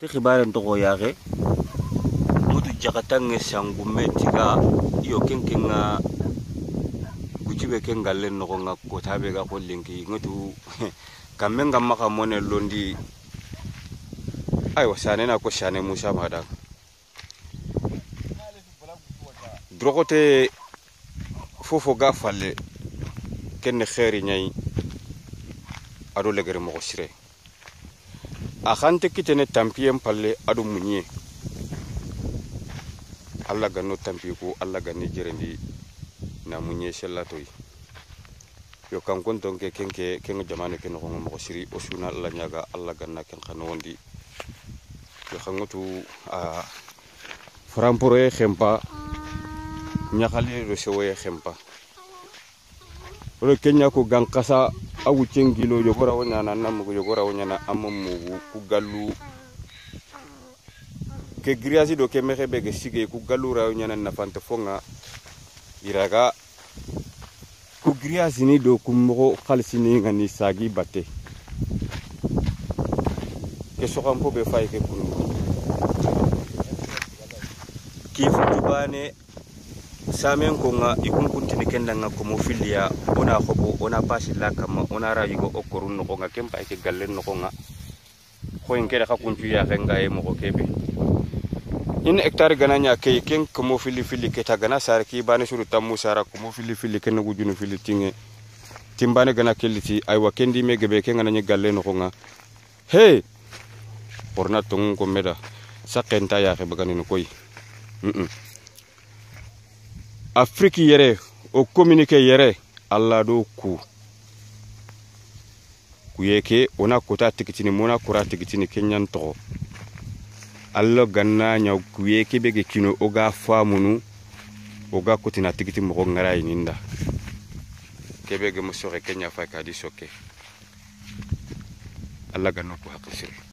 ke khibaren to go yare mudu jagatange sangume tiga iyo kenkenga gujibe kengallen no nga ko tabe ga ko linki ngotu kamenga maka mone londi ay wasane na ko shane musa mada drogote fofo ga falle ken khairi nyai ado legere mo sire a khante kitene tampiem palle ado munye alla ganno tampiku alla ganni jerendi na munye sellatoy yo kan kon ton ke kenke ken jamane ken ko mo siri o suna alla nyaga alla ganna ken khanondi yo khangotu a frampore khempa nyakale do sewoye khempa ro kenya ko gankasa awu cengilo yogora wonya na namu yogora wonya na amamu ku gallu ke griasi do ke mexebe ge sige ku gallu ra wonya na nafante fonga iraga ku griasi ni do ku mo khalsini ngani sagi batte ke sokampo be fay ke kunu ki futubane samen ko nga ikun kuntini kendanga ko mo filia ona khobo ona pasila kama ona rayigo okorun no nga kempa ke gallen no nga ko en kede khakunju ya renga e mo ko kebe in hectare gananya ke ken ko mo fili ke tagana sar ki bane suru tammu sara ko mo fili ken go junu fili tinge timbane gana keliti ay wa kendi me gebe ken ngana gallen no nga he porna tung ko meda sakenta ya ke bagani no koy Afrique yere o communiqué yere alla do ku yeke ona kota tikitini mona kura tikitini kenyan to alla ganna nya ku yeke bege kino oga famunu oga kotina tikiti mo ngara ininda kebege mo sore kenya fa ka di soke alla ganna ku hakisiri